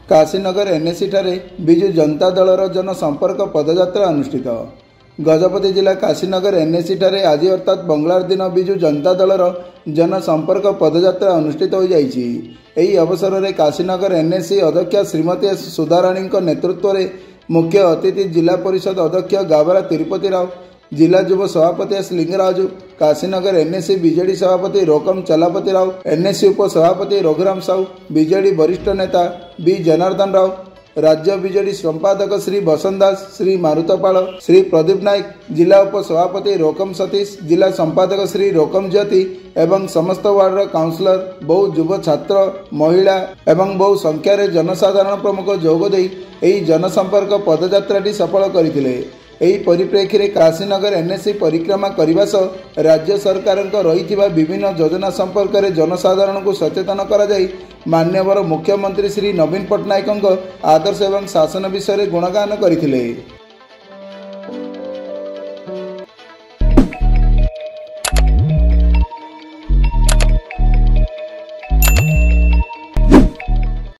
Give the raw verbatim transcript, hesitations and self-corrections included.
Kashinagar NAC ठारे विजु जनता दलर जनसंपर्क पदयात्रा अनुष्ठित। गजपति जिला काशीनगर एनएसी ठारे आज अर्थात मंगलवार दिन विजु जनता दलर जनसंपर्क पदयात्रा अनुष्ठित हो जाइछि। एही अवसर में काशीनगर एनएसी अध्यक्ष श्रीमती सुधाराणी नेतृत्व में मुख्य अतिथि जिला परिषद अध्यक्ष गावरा तिरुपति राव, जिला युव सभापति S Lingaraju, Kashinagar NAC BJD सभापति रोकम चलापति राव, एनएसी उपसभापति रघुराम साहू, बीजेडी वरिष्ठ नेता बी जनार्दन राव, राज्य बीजेडी संपादक श्री बसंत दास, श्री मारुतपाल, श्री प्रदीप नायक, जिला उपसभापति रोकम सतीश, जिला संपादक श्री रोकम ज्योति एवं समस्त वार्ड काउंसिलर, बहु युव छात्र, महिला एवं बहु संख्यार जनसाधारण प्रमुख जोगदे एही जनसंपर्क पदयात्राटी सफल करथिले। एही परिप्रेक्षी रे काशीनगर एनएसी परिक्रमा करने सह राज्य सरकार रही विभिन्न योजना संपर्क में जनसाधारण को सचेतन करा जाई मान्यवर मुख्यमंत्री श्री नवीन पट्टनायक आदर्श एवं शासन विषय गुणगान करथिले।